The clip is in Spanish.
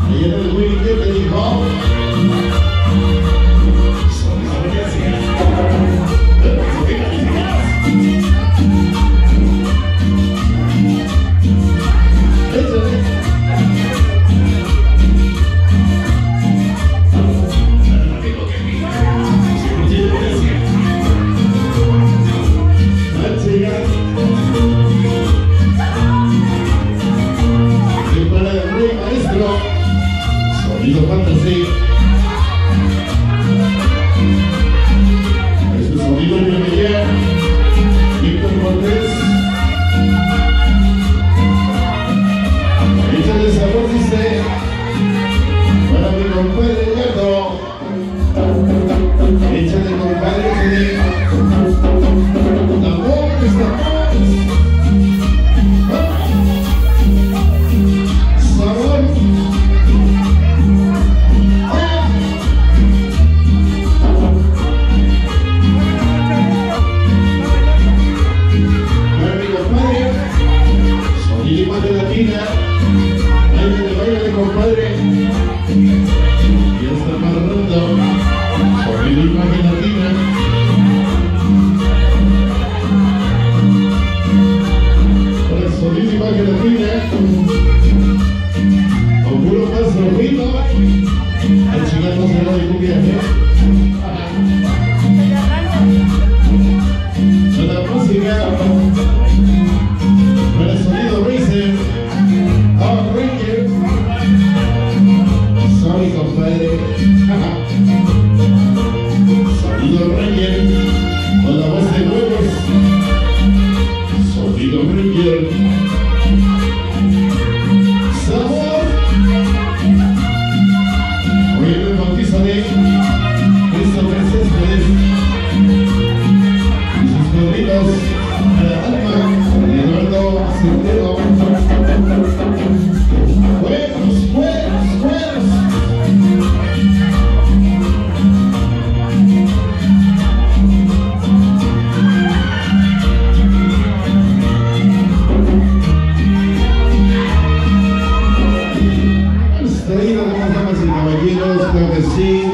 Ayer el Willy que te dijo Sonido Fantasy. Este sonido de Miguel Víctor Cortés. Échale sabor, dice, para mi compadre Gato. Échale, compadre, que de tambores, sabor. Baile, compadre. Ya está amarrando. Sonido imagen latina. Para el sonido imagen latina. Con puro paso rito. El chingado será de cumbia, la música. Para el sonido Racer. Sorry, compadre. Sonido Ranger con la voz de huevos. Sonido Ranger. Sabor. Hoy el bautizo de Christopher Céspedes y sus padrinos Alma y Eduardo Centeno. Damas y caballeros, creo que sí.